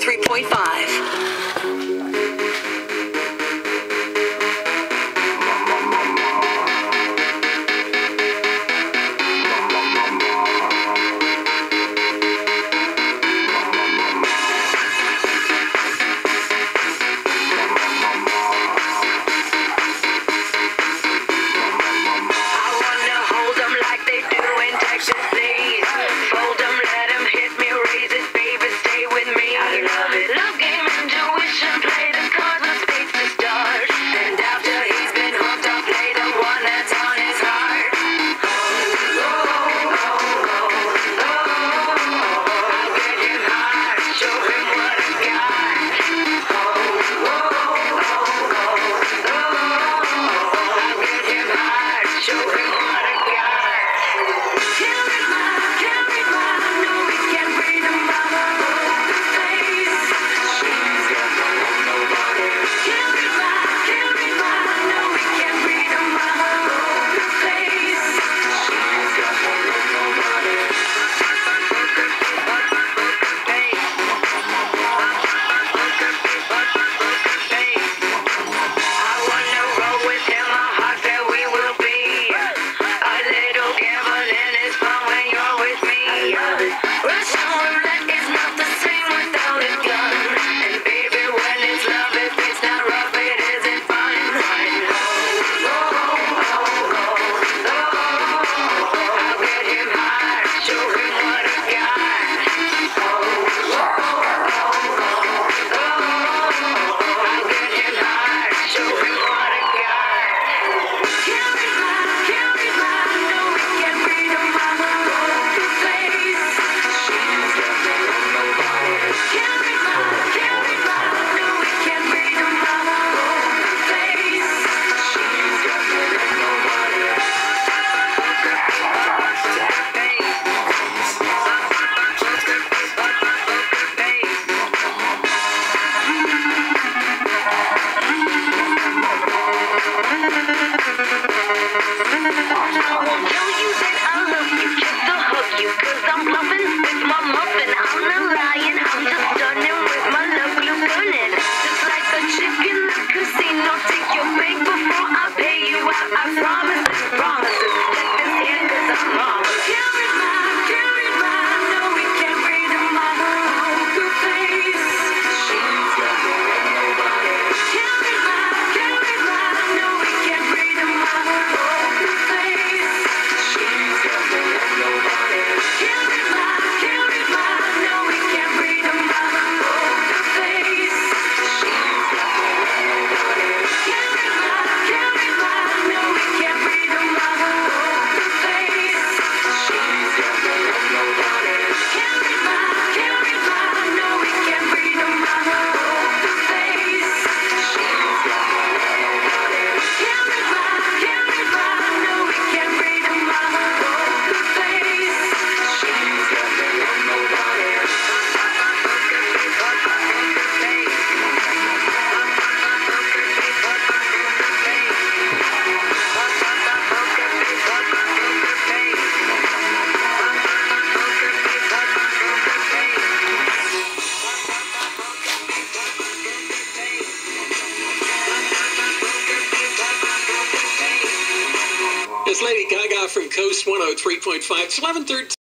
103.5. Love game, intuition, play the cards with spades to start. And after he's been hooked, I'll play the one that's on his heart. I'll get him hard, show him what I got. I'll get him hard, show him what I got. Can't read mine, no, we can't read him by my poker face. Roulette is not the same without a gun. And baby, when it's love, if it's not rough, it isn't fun. I'll get him hard, show him what I got. I'll get him hard, show him what I got. Can't read mine, no, we can't read him by my poker face. Can't read mine, no, we can't read him by my poker face. I won't tell you that I love you just to hug you, 'cause I'm bluffing with my muffin. I'm not lying, I'm just stunning with my love glue gunning. Just like a chick in the casino, take your bank before I pay you out. I promise, promises. Let this hand 'cause I'm marvelous. Can't read mine, no, we can't read him by my poker face. Can't read mine, no, we can't read him by my poker face. Can't read mine, no, we can't read him by my poker face. Can't read mine, no, we can't read him by my poker face. Can't read mine, no, we can't read him by my poker face. Can't read mine, no, we can't read him by my poker face. It's Lady Gaga from Coast 103.5. It's 11:13.